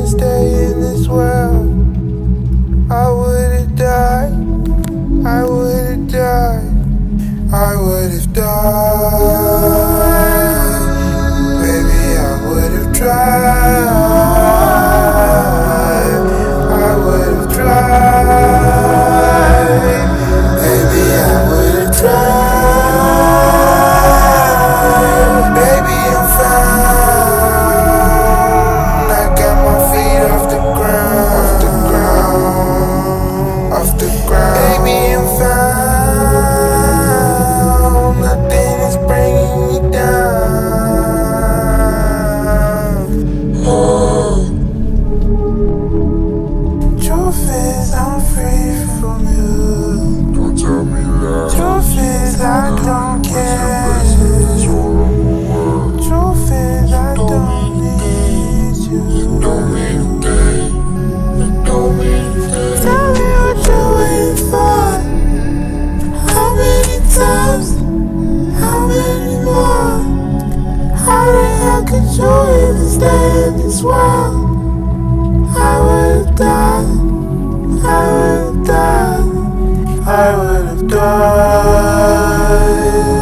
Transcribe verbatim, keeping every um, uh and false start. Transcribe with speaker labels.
Speaker 1: stay in this world. I would've died, I would've died, I would've died. Baby, I would've tried, I would've tried. Baby, I would've tried. Baby, I'm fine. I got my feet off the ground, off the ground, off the ground. Baby, I'm fine. Nothing is bringing me down. Oh. Truth is, I'm free from you.
Speaker 2: Don't tell me that.
Speaker 1: Truth is, I don't care. Truth is, I don't need you.
Speaker 2: Don't mean a thing. It don't mean a thing.
Speaker 1: Tell me what you're waiting for. How many times? How many more? How the hell could you even stay in this world? I would've died, I would've died, I would've died.